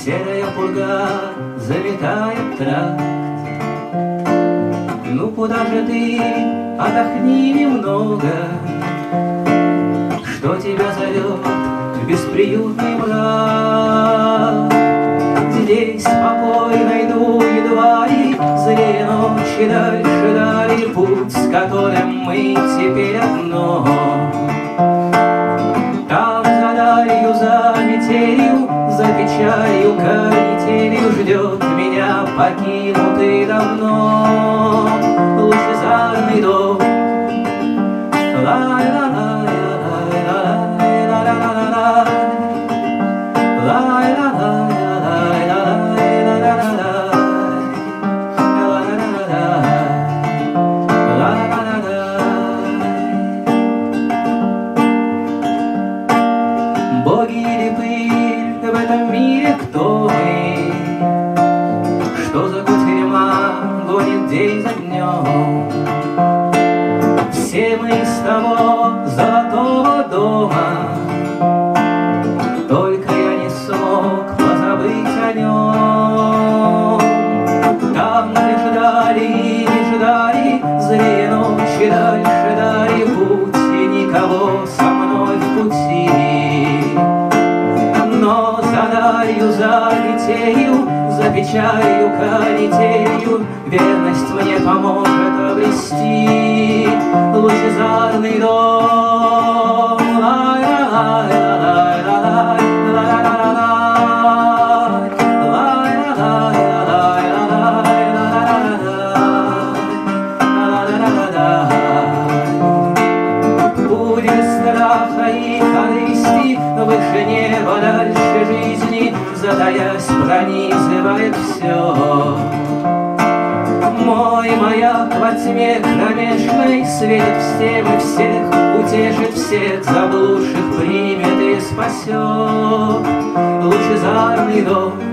Серая пурга заметает тракт. Ну куда же ты, отдохни немного, что тебя зовет в бесприютный мрак. Здесь покой найду едва ли, злее ночи дальше дали путь, с которым мы теперь одно. Там за далью, за метелью, за печалью, канителью ждет меня покинутый давно лучезарный дом. Боги или пыль, в этом мире кто мы? Что за кутерьма гонит день за днем? Все мы из того золотого дома, только я не смог позабыть о нем. Там, где ждали, не ждали, злые ночи дальше дали путь, и никого со мной в пути. Но за далью, за метелью, за печалью, канителью верность мне поможет обрести лучезарный дом. Будет страха и корысти выше неба, дальше жизни, задаясь, пронизывает все. Мой маяк во тьме кромешной светит всем и всех, утешит всех заблудших, примет и спасет лучезарный дом.